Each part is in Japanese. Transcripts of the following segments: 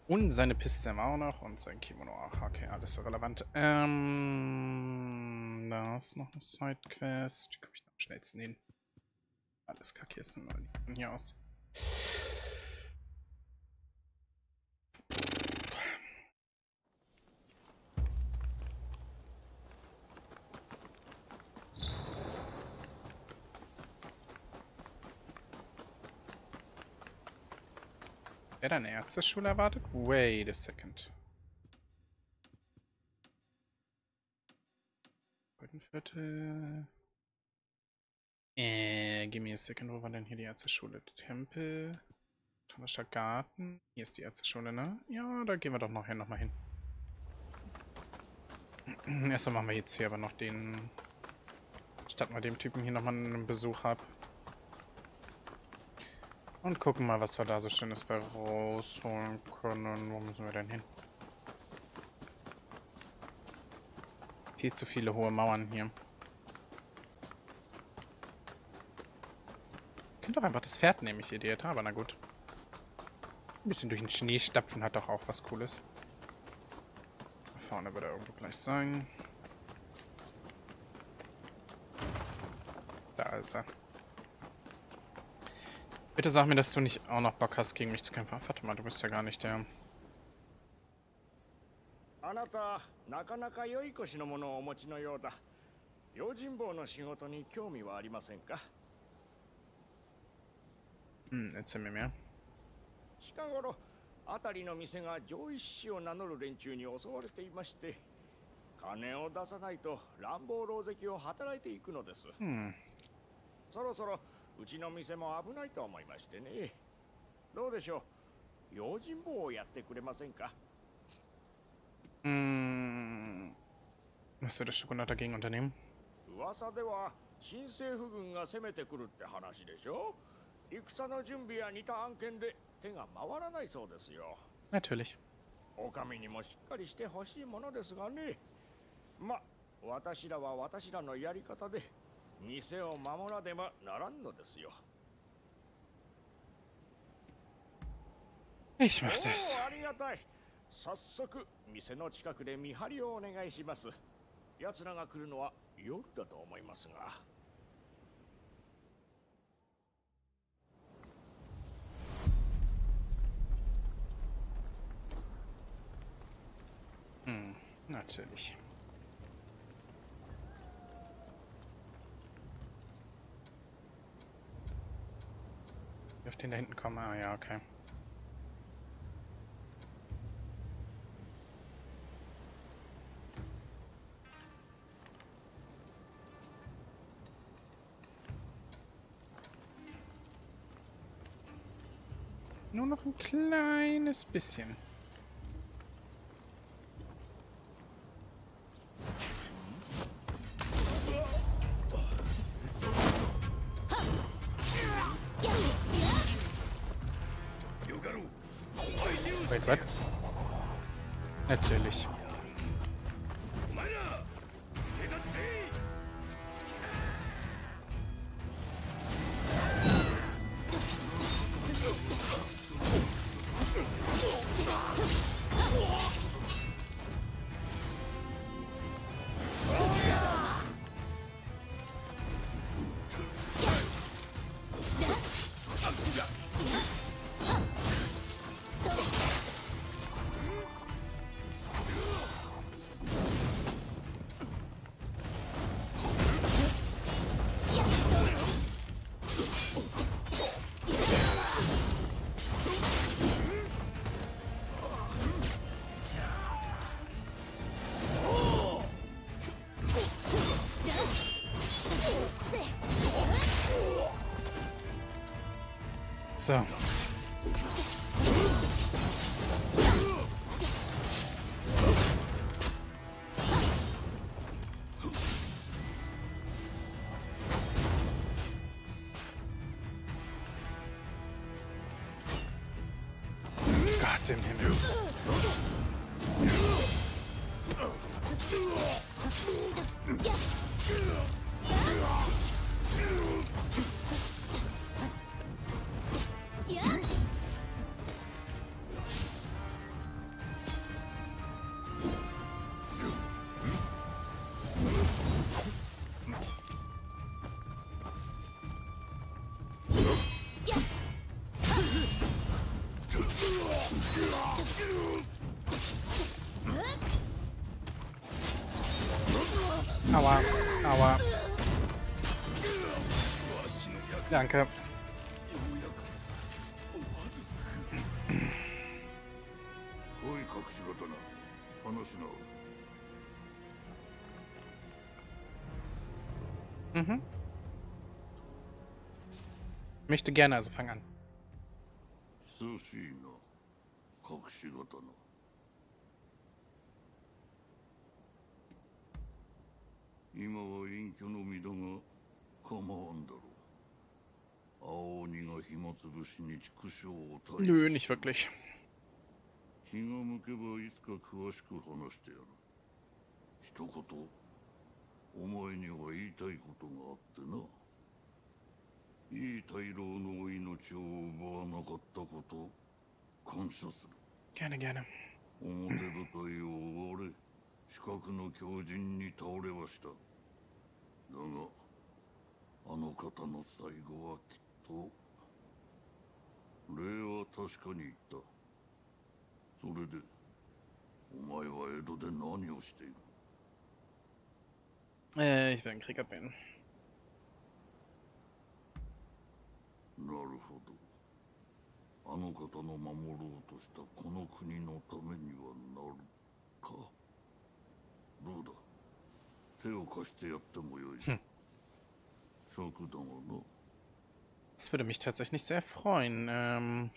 Und seine Piste haben wir auch noch und sein Kimono auch. Okay, alles relevant. Da ist noch eine Sidequest. Wie komme ich da am schnellsten hin? Alles kacke, hier ist nur von hier aus. Wer da eine Ärzteschule erwartet? Wait a second. Goldenviertel. Give me a second. Wo war denn hier die Ärzteschule? Tempel. Tonischer Garten. Hier ist die Ärzteschule, ne? Ja, da gehen wir doch nachher nochmal hin. Erstmal machen wir jetzt hier aber noch den... Statt mal dem Typen hier nochmal einen Besuch ab. Und gucken mal, was wir da so Schönes bei rausholen können. Wo müssen wir denn hin? Viel zu viele hohe Mauern hier. Ich könnte doch einfach das Pferd nehmen, ich Idiot, aber na gut. Ein bisschen durch den Schnee stapfen hat doch auch was Cooles. Da vorne wird er irgendwo gleich sein. Da ist er. Bitte sag mir, dass du nicht auch noch Bock hast, gegen mich zu kämpfen. Warte mal, du bist ja gar nicht der... あなた、なかなか良い腰のものをお持ちのようだ。用心棒の仕事に興味はありませんか？ erzähl mir mehr. 近頃、辺りの店が上一氏を名乗る連中に襲われていまして、金を出さないと乱暴狼藉を働いていくのです。そろそろうちの店も危ないと思いましてね。どうでしょう？用心棒をやってくれませんか？ Was würdest du genau dagegen unternehmen? 噂では新政府軍が攻めてくるって話でしょ。戦の準備や似た案件で手が回らないそうですよ。 Natürlich. お上にもしっかりしてほしいものですがね。ま、私らは私らのやり方で店を守らねばならんのですよ。 Ich mach das. ありがたい。早速店の近くで見張りをお願いします。奴らが来るのは夜だと思いますが。 Natürlich. Wie auf den da hinten kommen? Ah ja, okay. Nur noch ein kleines bisschen. Wait, what? Natürlich. So. Gott im Himmel. Aua. Aua. Danke. Mhm. Möchte gerne, also fang an. Nö, nicht wirklich. 気が向けばいつか詳しく話してやる。一言、お前には言いたいことがあってな。いい大老のお命を奪わなかったこと、感謝する。 Gerne, gerne. 表舞台を追われ、四角の狂人に倒れはした。だが、あの方の最後はきっと、礼は確かに言った。それで、お前は江戸で何をしている？ Ich will einen Krieg abwehren. なるほど。あの方の守ろうとしたこの国のためにはなるか。どうだ。手を貸してやってもよい。尺だがな。 Das würde mich tatsächlich sehr freuen.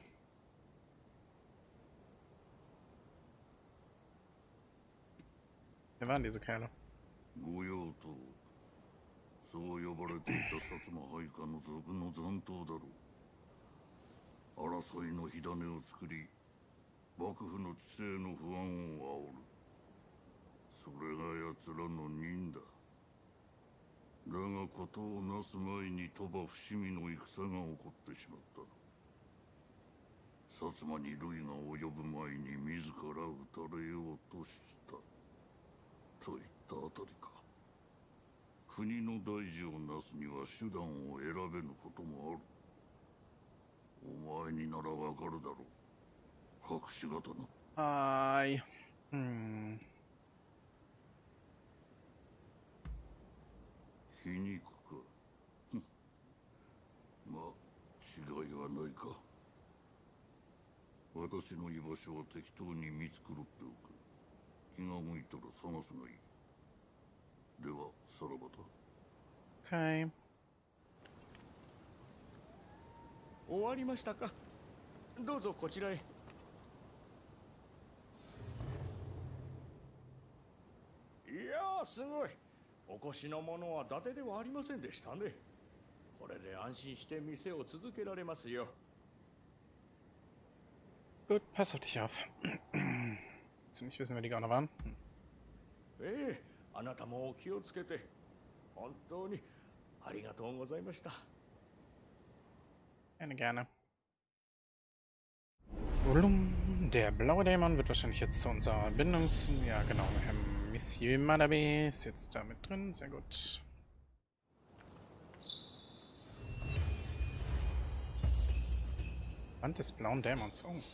Wer waren diese Kerle? 御用と、そう呼ばれていた薩摩配下の賊の残党だろう。争いの火種を作り、幕府の治世の不安を煽る。それが奴らの任だ。だが事をなす前に鳥羽伏見の戦が起こってしまった。薩摩に類が及ぶ前に自ら討たれようとした。といったあたりか。国の大事をなすには手段を選べぬこともある。お前にならわかるだろう。隠し方な。皮肉か。まあ、違いはないか。私の居場所は適当に見繕っておく。気が向いたら探すがいい。では、さらばだ。 Okay. 終わりましたか。どうぞこちらへ。いやー、すごい。お越しの者は伊達ではありませんでしたね。これで安心して店を続けられますよ。 Gut, pass auf dich auf. Willst du nicht wissen, wer die Gauner waren? ええ、あなたもお気をつけて。本当にありがとうございました。 Gerne, gerne. Der blaue Dämon wird wahrscheinlich jetzt zu unserer Bindungs... Ja, genau. Monsieur Manabe ist jetzt da mit drin. Sehr gut. Band des blauen Dämons. Oh.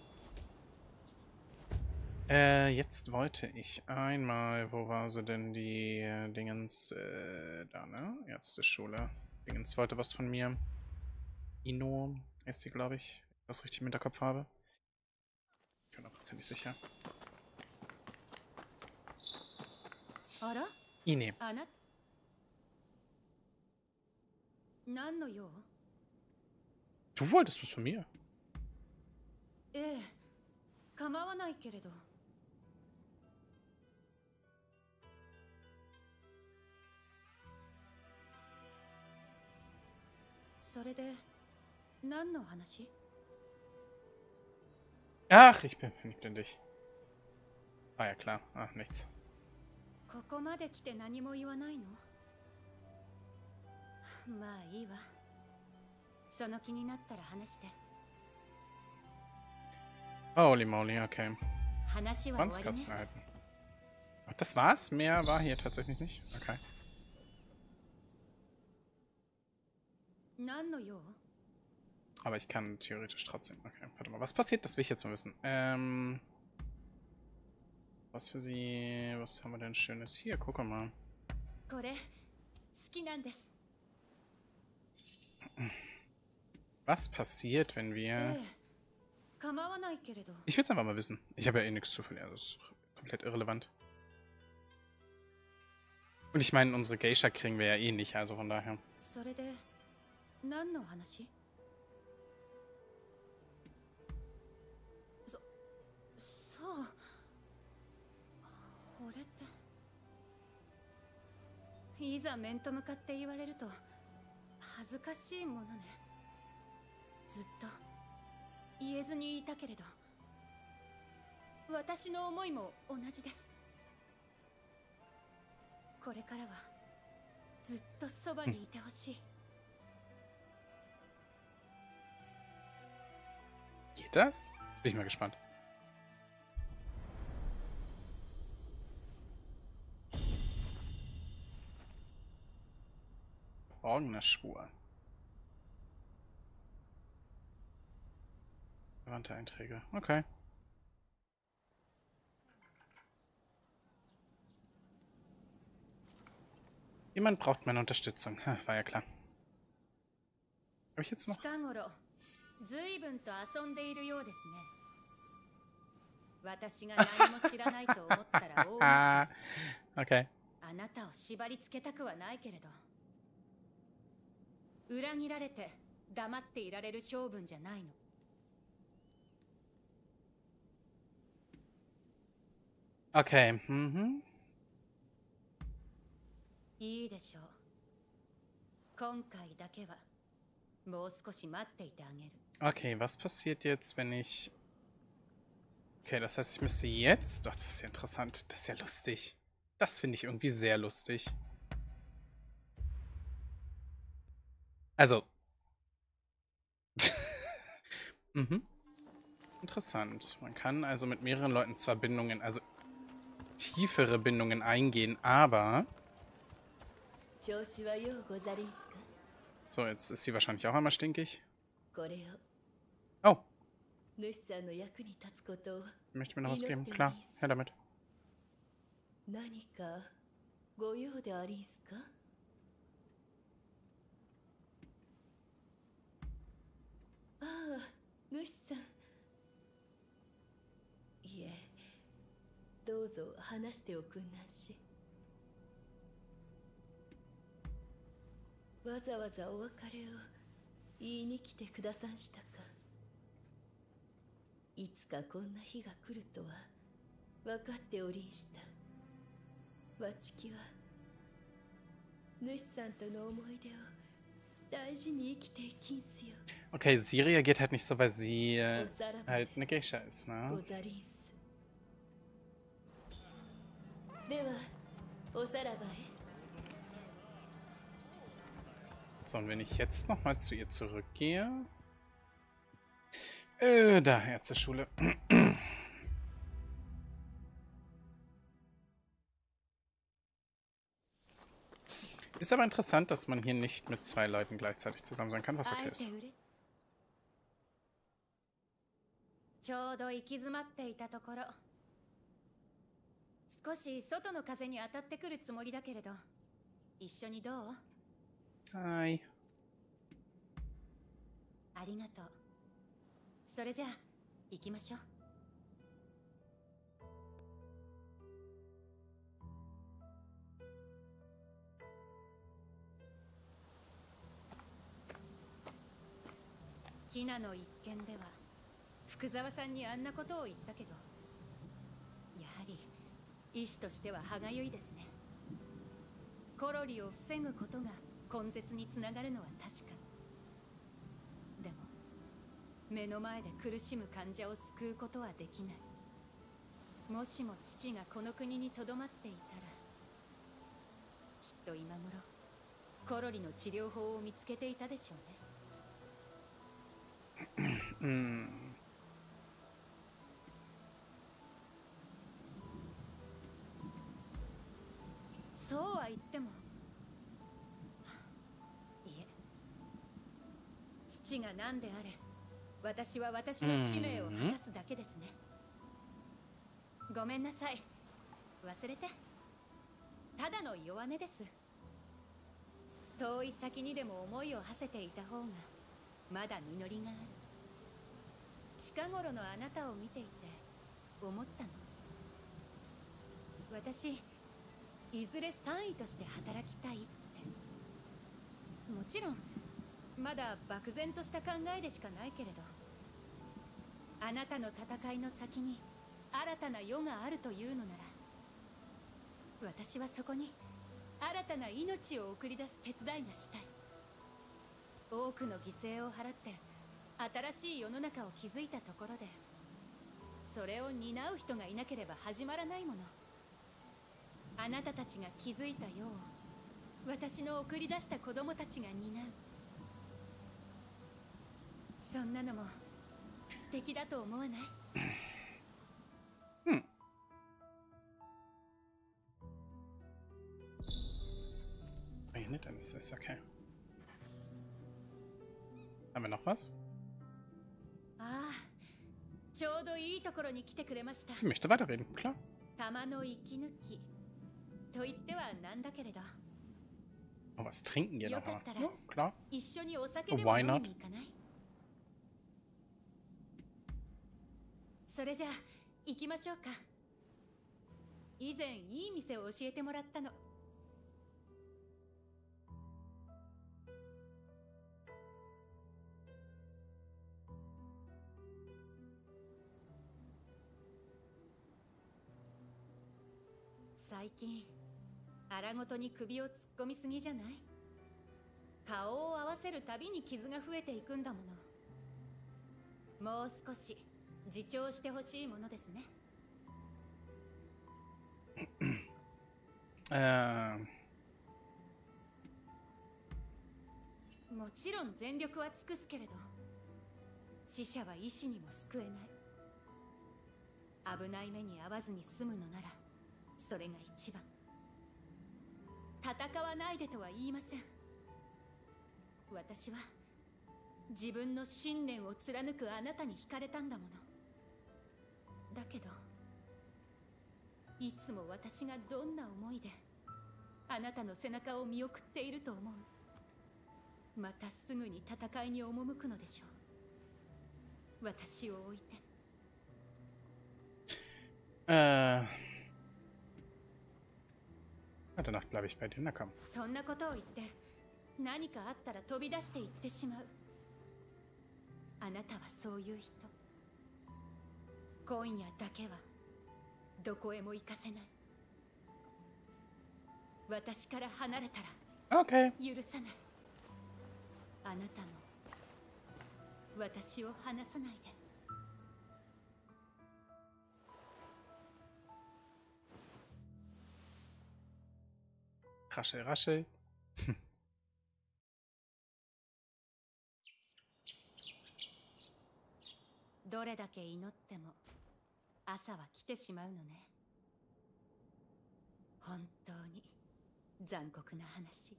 Jetzt wollte ich einmal... Wo war sie denn, die Dingens? Da, ne? Ärzteschule. Dingens wollte was von mir. Ino ist sie, glaube ich. Wenn ich das richtig im Hinterkopf habe. Ich bin auch ziemlich sicher. Ine. Du wolltest was von mir? 構わないけれど。それで何の話？ Ach, ich bin verliebt in dich. Ah ja, klar. Ach, nichts. ここまで来て何も言わないの？まあいいわ。その気になったら話して。 Holy moly, okay. 話は終わりね。 Schwanzkasten halten. Ach, das war's? Mehr war hier tatsächlich nicht? Okay. 何の用？ Aber ich kann theoretisch trotzdem. Okay, warte mal. Was passiert? Das will ich jetzt mal wissen. Was für sie... Was haben wir denn Schönes? Hier, guck mal. Was passiert, wenn wir... Ich will es einfach mal wissen. Ich habe ja eh nichts zu verlieren. Das ist komplett irrelevant. Und ich meine, unsere Geisha kriegen wir ja eh nicht, also von daher. Geht das? Jetzt bin ich mal gespannt. Verborgener Schwur. Verwandte Einträge. Okay. Jemand braucht meine Unterstützung. Ha, war ja klar. Habe ich jetzt noch? Okay. 裏切られて黙っていられる性分じゃないの。 Okay. Mhm. いいでしょう。今回だけはもう少し待っていてあげる。 Okay, was passiert jetzt, wenn ich... Okay, das heißt, ich müsste jetzt... Doch, das ist ja interessant. Das ist ja lustig. Das finde ich irgendwie sehr lustig. Also. Mhm. Interessant. Man kann also mit mehreren Leuten zwar Bindungen, also tiefere Bindungen eingehen, aber... So, jetzt ist sie wahrscheinlich auch einmal stinkig. Oh. Möchte mir noch was geben? Klar, her damit. Okay, sie reagiert halt nicht so, weil sie halt eine Geisha ist, ne? So, und wenn ich jetzt nochmal zu ihr zurückgehe... da, Ärzteschule. Ist aber interessant, dass man hier nicht mit zwei Leuten gleichzeitig zusammen sein kann, was okay ist. ちょうど行き詰まっていたところ。少し外の風に当たってくるつもりだけれど、一緒にどう？ はい。 ありがとう。それじゃあ行きましょう。キナの一件では福沢さんにあんなことを言ったけど、やはり医師としては歯がゆいですね。コロリを防ぐことが根絶につながるのは確か。でも目の前で苦しむ患者を救うことはできない。もしも父がこの国にとどまっていたら、きっと今頃コロリの治療法を見つけていたでしょうね。そうは言っても、いえ、父父が何であれ、私は私の使命を果たすだけですね。ごめんなさい、忘れて。ただの弱音です。遠い先にでも思いを馳せていた方がまだ実りがある。近頃のあなたを見ていて思ったの。私、いずれ3位として働きたいって。もちろんまだ漠然とした考えでしかないけれど、あなたの戦いの先に新たな世があるというのなら、私はそこに新たな命を送り出す手伝いがしたい。多くの犠牲を払って新しい世の中を築いたところで、それを担う人がいなければ始まらないもの。あなたたちが築いた世を私の送り出した子供たちが担う。そんなのも素敵だと思わない？ Dann ist das okay. Haben wir noch was? ああ、ちょうどいいところに来てくれました。 Sie möchte weiterreden, klar. 玉の息抜きと言ってはなんだけれど。 Oh, was trinken wir よ noch か mal? ったら Ja, klar. 一緒にお酒でも Why 飲 not? みに行かない？それじゃあ行きましょうか。以前いい店を教えてもらったの。最近荒ごとに首を突っ込みすぎじゃない？顔を合わせるたびに傷が増えていくんだもの。もう少し自重してほしいものですね。もちろん全力は尽くすけれど、死者は医師にも救えない。危ない目に遭わずに済むのならそれが一番。戦わないでとは言いません。私は自分の信念を貫くあなたに惹かれたんだもの。だけどいつも私がどんな思いであなたの背中を見送っていると思う？またすぐに戦いに赴くのでしょう、私を置いて。 Danach bleibe ich bei dir. Na komm. そんなことを言って何かあったら飛び出していってしまう。あなたはそういう人。今夜だけはどこへも行かせない。私から離れたら Okay. 許さない。あなたも私を離さないで。 Raschel, raschel. どれだけ祈っても朝は来てしまうのね。本当に残酷な話。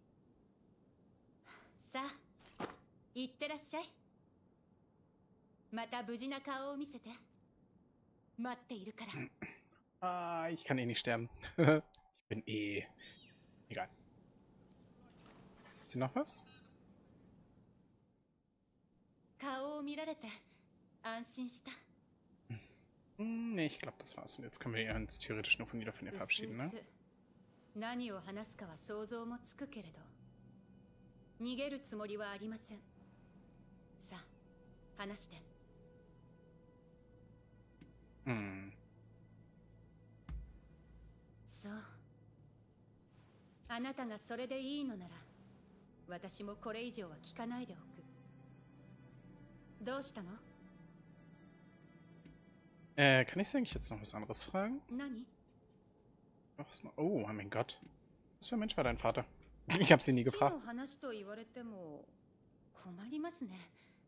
さあ、行ってらっしゃい。また無事な顔を見せて。待っているから。 Ah, ich kann eh nicht sterben. Ich bin eh... Egal. Ist hier noch was? 顔を見られて安心した。 Nee, ich glaube, das war's. Und jetzt können wir uns theoretisch nur wieder von ihr verabschieden, ne? 何を話すかは想像もつくけれど、逃げるつもりはありません。さあ、話して。そう。あなたがそれでいいのなら、私もこれ以上は聞かないでおく。どうしたの？ Kann ich eigentlich jetzt noch was anderes fragen? 何？ Oh, mein Gott. Was für ein Mensch war dein Vater? Ich habe sie nie gefragt. 話と言われても困りますね。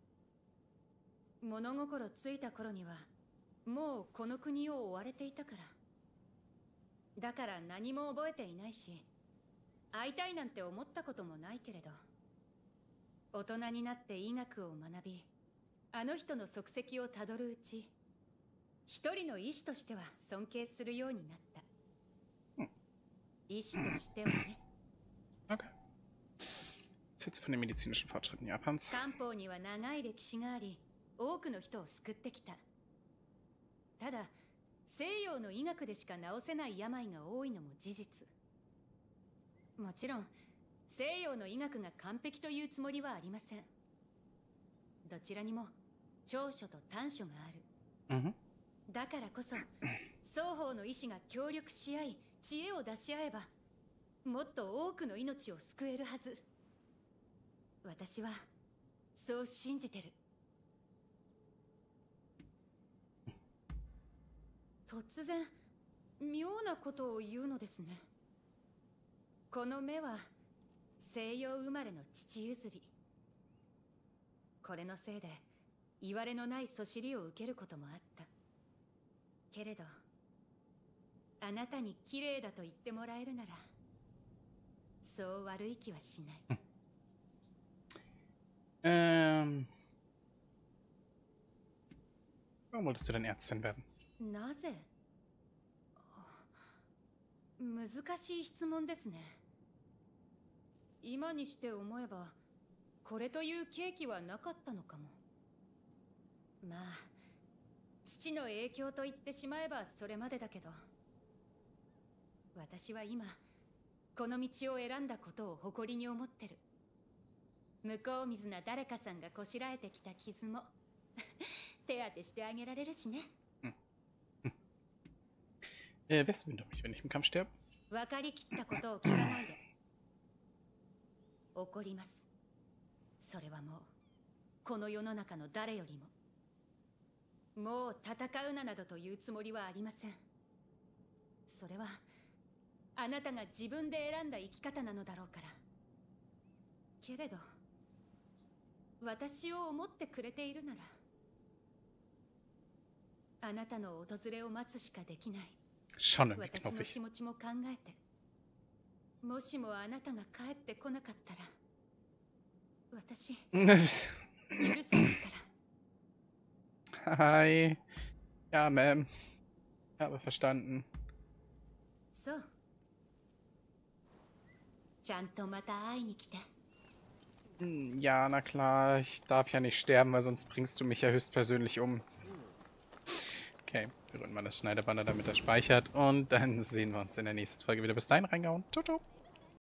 物心ついた頃にはもうこの国を追われていたから。だから何も覚えていないし、会いたいなんて思ったこともないけれど、 大人になって医学を学び、あの人の足跡をたどるうち、一人の医師としては尊敬するようになった。医師としてはね。 Okay. Jetzt von den medizinischen Fortschritten Japans. 漢方には長い歴史があり、多くの人を救ってきた。ただ、西洋の医学でしか治せない病が多いのも事実。もちろん、西洋の医学が完璧というつもりはありません。どちらにも長所と短所がある。だからこそ、双方の医師が協力し合い、知恵を出し合えば、もっと多くの命を救えるはず。私はそう信じてる。突然妙なことを言うのですね。この目は西洋生まれの父譲り。これのせいでいわれのないそしりを受けることもあった。けれどあなたに綺麗だと言ってもらえるなら、そう悪い気はしない。 Warum wolltest du denn Ärztin werden? なぜ？難しい質問ですね。今にして思えば、これという契機はなかったのかも。まあ、父の影響と言ってしまえばそれまでだけど、私は今、この道を選んだことを誇りに思ってる。向こう水な誰かさんがこしらえてきた傷も手当てしてあげられるしね。 Wärst du mich, wenn ich im Kampf sterbe? 分かりきったことを聞かないで。怒ります。それはもうこの世の中の誰よりも。もう戦うなどというつもりはありません。それはあなたが自分で選んだ生き方なのだろうから。けれど私を思ってくれているなら、あなたの訪れを待つしかできない。 Schon irgendwie 私の knuffig. 気持ちも考えて、もしもあなたが帰ってこなかったら、私許せないから。 Hi. Ja, Ma'am. Habe verstanden. そう。ちゃんとまた会いに来て。 Ja, na klar. Ich darf ja nicht sterben, weil sonst bringst du mich ja höchstpersönlich um. Okay, wir rühren mal das Schneidebanner, damit er speichert. Und dann sehen wir uns in der nächsten Folge wieder. Bis dahin, reingehauen. Ciao, ciao.